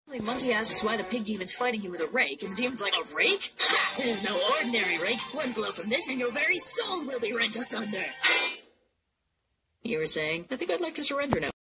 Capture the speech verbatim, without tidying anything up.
The monkey asks why the pig demon's fighting him with a rake, and the demon's like, a rake? It is no ordinary rake. One blow from this and your very soul will be rent asunder. You were saying? I think I'd like to surrender now.